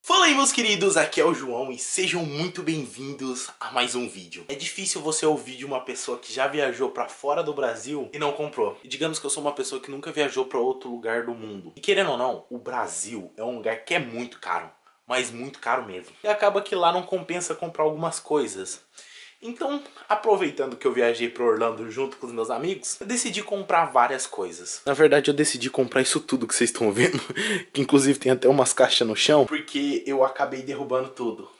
Fala aí, meus queridos, aqui é o João e sejam muito bem-vindos a mais um vídeo. É difícil você ouvir de uma pessoa que já viajou pra fora do Brasil e não comprou. E digamos que eu sou uma pessoa que nunca viajou pra outro lugar do mundo. E querendo ou não, o Brasil é um lugar que é muito caro, mas muito caro mesmo. E acaba que lá não compensa comprar algumas coisas. Então, aproveitando que eu viajei para Orlando junto com os meus amigos, eu decidi comprar várias coisas. Na verdade, eu decidi comprar isso tudo que vocês estão vendo, que inclusive tem até umas caixas no chão, porque eu acabei derrubando tudo.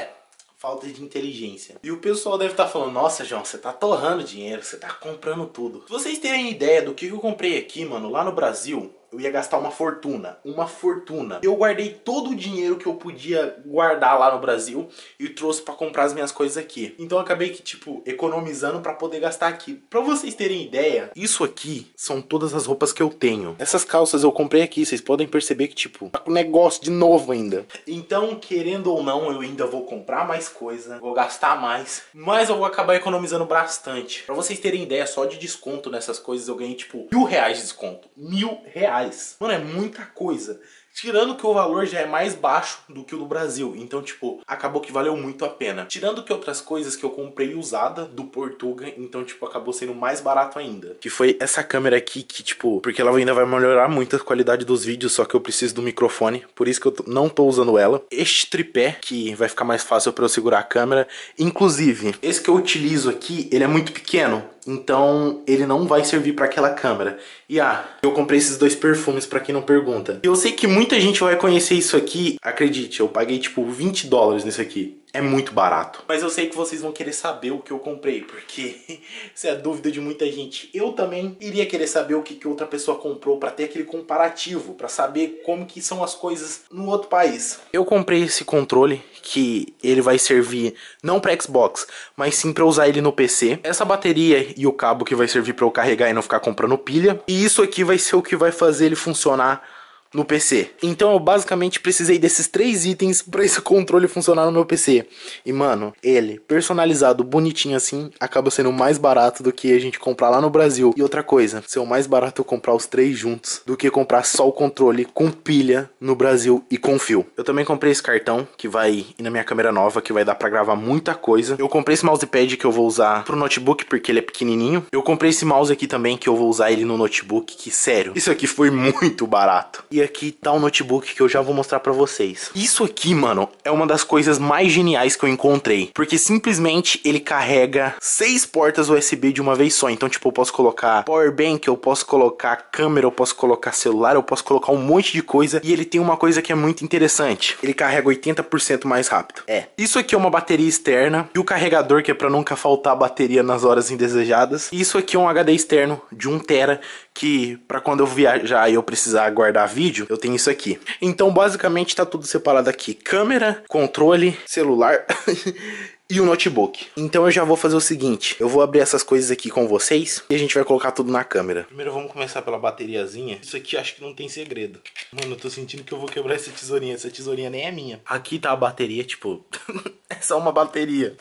Falta de inteligência. E o pessoal deve estar falando, nossa, João, você tá torrando dinheiro, você tá comprando tudo. Se vocês terem ideia do que eu comprei aqui, mano, lá no Brasil, eu ia gastar uma fortuna. Uma fortuna. Eu guardei todo o dinheiro que eu podia guardar lá no Brasil e trouxe pra comprar as minhas coisas aqui. Então eu acabei que, tipo, economizando pra poder gastar aqui. Pra vocês terem ideia, isso aqui são todas as roupas que eu tenho. Essas calças eu comprei aqui, vocês podem perceber que, tipo, tá com negócio de novo ainda. Então, querendo ou não, eu ainda vou comprar mais coisa, vou gastar mais, mas eu vou acabar economizando bastante. Pra vocês terem ideia, só de desconto nessas coisas eu ganhei, tipo, R$1.000 de desconto. R$1.000. Mano, é muita coisa. Tirando que o valor já é mais baixo do que o do Brasil. Então, tipo, acabou que valeu muito a pena. Tirando que outras coisas que eu comprei usada do Portuga. Então, tipo, acabou sendo mais barato ainda. Que foi essa câmera aqui que, tipo... Porque ela ainda vai melhorar muito a qualidade dos vídeos. Só que eu preciso do microfone. Por isso que eu não tô usando ela. Este tripé, que vai ficar mais fácil pra eu segurar a câmera. Inclusive, esse que eu utilizo aqui, ele é muito pequeno. Então ele não vai servir para aquela câmera. E eu comprei esses dois perfumes para quem não pergunta. Eu sei que muita gente vai conhecer isso aqui. Acredite, eu paguei tipo $20 nisso aqui. É muito barato. Mas eu sei que vocês vão querer saber o que eu comprei, porque isso é a dúvida de muita gente. Eu também iria querer saber o que outra pessoa comprou para ter aquele comparativo, para saber como que são as coisas no outro país. Eu comprei esse controle que ele vai servir não para Xbox, mas sim para usar ele no PC. Essa bateria e o cabo que vai servir para eu carregar e não ficar comprando pilha. E isso aqui vai ser o que vai fazer ele funcionar no PC. Então eu basicamente precisei desses 3 itens para esse controle funcionar no meu PC. E mano, ele personalizado, bonitinho assim, acaba sendo mais barato do que a gente comprar lá no Brasil. E outra coisa, ser mais barato eu comprar os 3 juntos do que comprar só o controle com pilha no Brasil e com fio. Eu também comprei esse cartão que vai ir na minha câmera nova, que vai dar para gravar muita coisa. Eu comprei esse mousepad que eu vou usar pro notebook porque ele é pequenininho. Eu comprei esse mouse aqui também que eu vou usar ele no notebook, que sério, isso aqui foi muito barato. E aqui tá o notebook que eu já vou mostrar pra vocês. Isso aqui, mano, é uma das coisas mais geniais que eu encontrei. Porque simplesmente ele carrega 6 portas USB de uma vez só. Então, tipo, eu posso colocar power bank, eu posso colocar câmera, eu posso colocar celular, eu posso colocar um monte de coisa. E ele tem uma coisa que é muito interessante. Ele carrega 80% mais rápido. Isso aqui é uma bateria externa. E o carregador, que é pra nunca faltar bateria nas horas indesejadas. E isso aqui é um HD externo de 1 TB. Que pra quando eu viajar e eu precisar guardar vídeo, eu tenho isso aqui. Então basicamente tá tudo separado aqui: câmera, controle, celular e o notebook. Então eu já vou fazer o seguinte: eu vou abrir essas coisas aqui com vocês e a gente vai colocar tudo na câmera. Primeiro vamos começar pela bateriazinha. Isso aqui acho que não tem segredo. Mano, eu tô sentindo que eu vou quebrar essa tesourinha. Essa tesourinha nem é minha. Aqui tá a bateria, tipo é só uma bateria.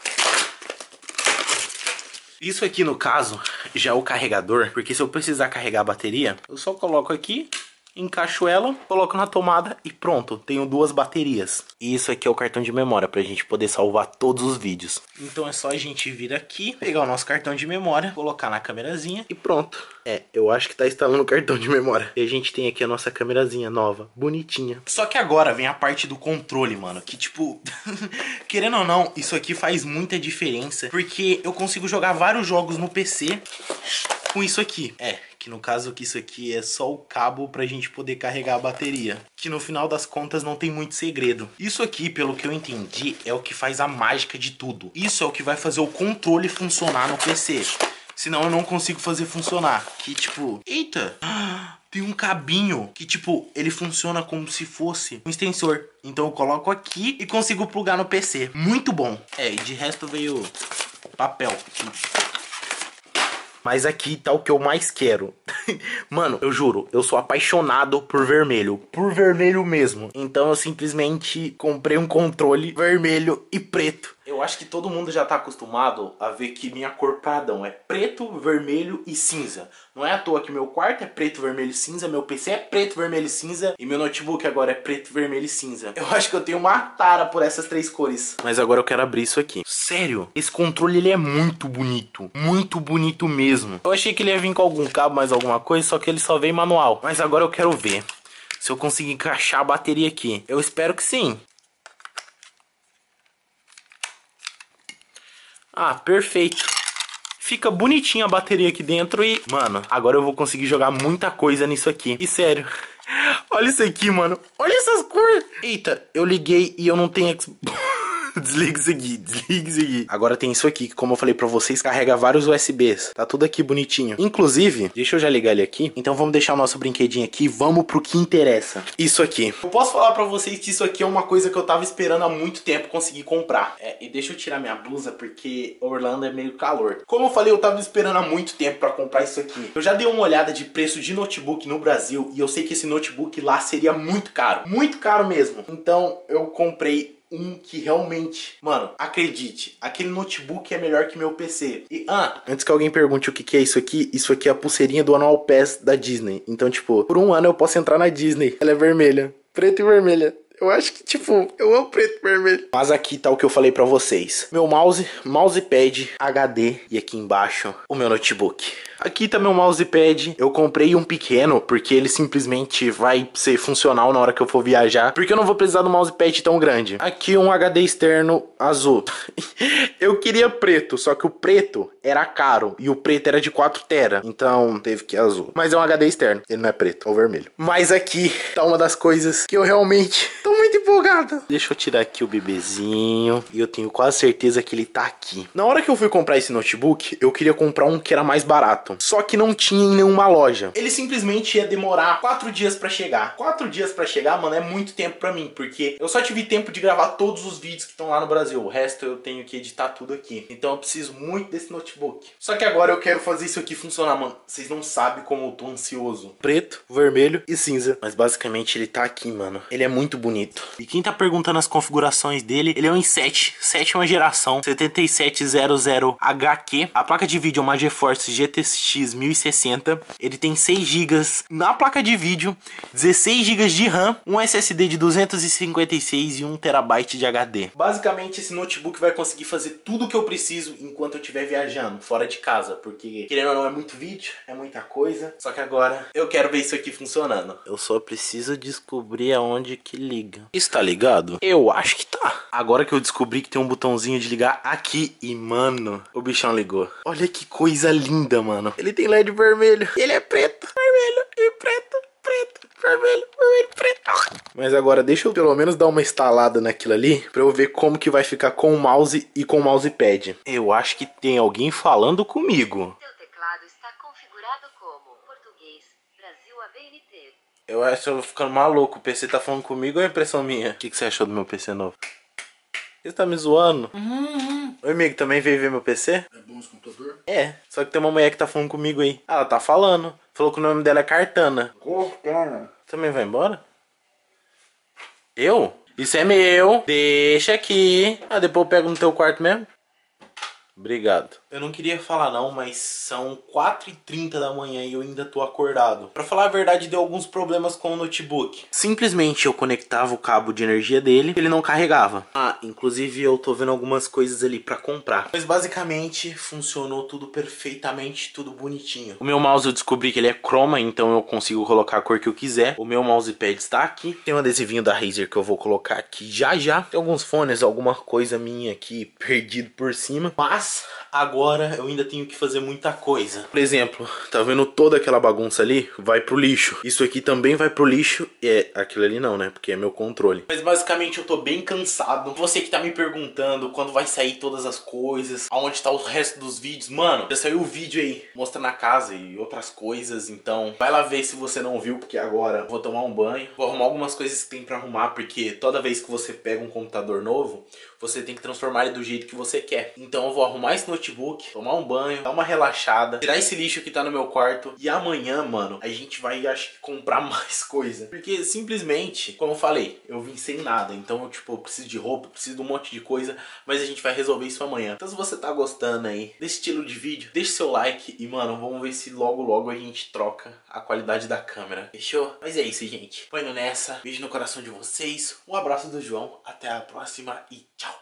Isso aqui, no caso, já é o carregador, porque se eu precisar carregar a bateria, eu só coloco aqui, encaixo ela, coloco na tomada e pronto, tenho 2 baterias. E isso aqui é o cartão de memória, pra gente poder salvar todos os vídeos. Então é só a gente vir aqui, pegar o nosso cartão de memória, colocar na câmerazinha e pronto. Eu acho que tá instalando o cartão de memória. E a gente tem aqui a nossa câmerazinha nova, bonitinha. Só que agora vem a parte do controle, mano, que tipo, querendo ou não, isso aqui faz muita diferença, porque eu consigo jogar vários jogos no PC com isso aqui. Que no caso que isso aqui é só o cabo pra gente poder carregar a bateria. Que no final das contas não tem muito segredo. Isso aqui, pelo que eu entendi, é o que faz a mágica de tudo. Isso é o que vai fazer o controle funcionar no PC. Senão eu não consigo fazer funcionar. Que tipo... Eita! Tem um cabinho que tipo, ele funciona como se fosse um extensor. Então eu coloco aqui e consigo plugar no PC. Muito bom. E de resto veio papel. Mas aqui tá o que eu mais quero. Mano, eu juro, eu sou apaixonado por vermelho. Por vermelho mesmo. Então eu simplesmente comprei um controle vermelho e preto. Eu acho que todo mundo já tá acostumado a ver que minha cor padrão é preto, vermelho e cinza. Não é à toa que meu quarto é preto, vermelho e cinza, meu PC é preto, vermelho e cinza e meu notebook agora é preto, vermelho e cinza. Eu acho que eu tenho uma tara por essas três cores. Mas agora eu quero abrir isso aqui. Sério, esse controle ele é muito bonito mesmo. Eu achei que ele ia vir com algum cabo, mais alguma coisa, só que ele só vem manual. Mas agora eu quero ver se eu conseguir encaixar a bateria aqui. Eu espero que sim. Ah, perfeito. Fica bonitinha a bateria aqui dentro e... Mano, agora eu vou conseguir jogar muita coisa nisso aqui. E sério, olha isso aqui, mano. Olha essas cores. Eita, eu liguei e eu não tenho... Desliga isso aqui. Agora tem isso aqui, que como eu falei pra vocês, carrega vários USBs. Tá tudo aqui bonitinho. Inclusive, deixa eu já ligar ele aqui. Então vamos deixar o nosso brinquedinho aqui. Vamos pro que interessa. Isso aqui. Eu posso falar pra vocês que isso aqui é uma coisa que eu tava esperando há muito tempo conseguir comprar. E deixa eu tirar minha blusa, porque Orlando é meio calor. Como eu falei, eu tava esperando há muito tempo pra comprar isso aqui. Eu já dei uma olhada de preço de notebook no Brasil. E eu sei que esse notebook lá seria muito caro. Muito caro mesmo. Então eu comprei um que realmente, mano, acredite, aquele notebook é melhor que meu PC. E, antes que alguém pergunte o que é isso aqui é a pulseirinha do Annual Pass da Disney. Então, tipo, por um ano eu posso entrar na Disney. Ela é vermelha, preta e vermelha. Eu acho que, tipo, eu amo preto e vermelho. Mas aqui tá o que eu falei pra vocês. Meu mousepad HD e aqui embaixo o meu notebook. Aqui tá meu mousepad. Eu comprei um pequeno porque ele simplesmente vai ser funcional na hora que eu for viajar. Porque eu não vou precisar do mousepad tão grande. Aqui um HD externo azul. Eu queria preto, só que o preto era caro. E o preto era de 4 TB. Então teve que ir azul. Mas é um HD externo. Ele não é preto, é o vermelho. Mas aqui tá uma das coisas que eu realmente tô muito empolgado. Deixa eu tirar aqui o bebezinho. E eu tenho quase certeza que ele tá aqui. Na hora que eu fui comprar esse notebook, eu queria comprar um que era mais barato. Só que não tinha em nenhuma loja. Ele simplesmente ia demorar 4 dias pra chegar. 4 dias pra chegar, mano, é muito tempo pra mim. Porque eu só tive tempo de gravar todos os vídeos que estão lá no Brasil. O resto eu tenho que editar tudo aqui. Então eu preciso muito desse notebook. Só que agora eu quero fazer isso aqui funcionar, mano. Vocês não sabem como eu tô ansioso. Preto, vermelho e cinza. Mas basicamente ele tá aqui, mano. Ele é muito bonito. E quem tá perguntando as configurações dele, ele é um i7, sétima geração, 7700HQ. A placa de vídeo é uma GeForce GTX 1060. Ele tem 6 GB na placa de vídeo, 16 GB de RAM, um SSD de 256 e 1 TB de HD. Basicamente esse notebook vai conseguir fazer tudo o que eu preciso enquanto eu estiver viajando, fora de casa, porque querendo ou não é muito vídeo, é muita coisa. Só que agora eu quero ver isso aqui funcionando. Eu só preciso descobrir aonde que liga. Está ligado? Eu acho que tá. Agora que eu descobri que tem um botãozinho de ligar aqui e, mano, o bichão ligou. Olha que coisa linda, mano. Ele tem LED vermelho. Ele é preto, vermelho e preto, preto, vermelho, vermelho, preto. Mas agora deixa eu pelo menos dar uma instalada naquilo ali pra eu ver como que vai ficar com o mouse e com o mousepad. Eu acho que tem alguém falando comigo. Seu teclado está configurado como português, Brasil ABNT. Eu acho que eu tô ficando maluco. O PC tá falando comigo ou é impressão minha? O que você achou do meu PC novo? Você tá me zoando? Oi, amigo, também veio ver meu PC? É bom esse computador? É, só que tem uma mulher que tá falando comigo aí. Ah, ela tá falando. Falou que o nome dela é Cartana. Cortana. Também vai embora? Eu? Isso é meu. Deixa aqui. Ah, depois eu pego no teu quarto mesmo. Obrigado. Eu não queria falar não, mas são 4h30 da manhã e eu ainda tô acordado. Pra falar a verdade, deu alguns problemas com o notebook. Simplesmente eu conectava o cabo de energia dele, ele não carregava. Ah, inclusive eu tô vendo algumas coisas ali pra comprar. Mas basicamente funcionou tudo perfeitamente, tudo bonitinho. O meu mouse eu descobri que ele é chroma, então eu consigo colocar a cor que eu quiser. O meu mousepad está aqui. Tem um adesivinho da Razer que eu vou colocar aqui já já. Tem alguns fones, alguma coisa minha aqui perdido por cima. Mas agora eu ainda tenho que fazer muita coisa. Por exemplo, tá vendo toda aquela bagunça ali? Vai pro lixo. Isso aqui também vai pro lixo. Aquilo ali não, né? Porque é meu controle. Mas basicamente eu tô bem cansado. Você que tá me perguntando quando vai sair todas as coisas, aonde tá o resto dos vídeos. Mano, já saiu o vídeo aí mostrando a casa e outras coisas. Então vai lá ver se você não viu, porque agora eu vou tomar um banho. Vou arrumar algumas coisas que tem pra arrumar, porque toda vez que você pega um computador novo, você tem que transformar ele do jeito que você quer. Então eu vou arrumar esse notebook, tomar um banho, dar uma relaxada, tirar esse lixo que tá no meu quarto. E amanhã, mano, a gente vai, acho que, comprar mais coisa. Porque simplesmente, como eu falei, eu vim sem nada. Então, tipo, eu preciso de roupa, preciso de um monte de coisa. Mas a gente vai resolver isso amanhã. Então, se você tá gostando aí desse estilo de vídeo, deixe seu like. E, mano, vamos ver se logo, logo a gente troca a qualidade da câmera. Fechou? Mas é isso, gente. Tô indo nessa. Beijo no coração de vocês. Um abraço do João. Até a próxima e tchau.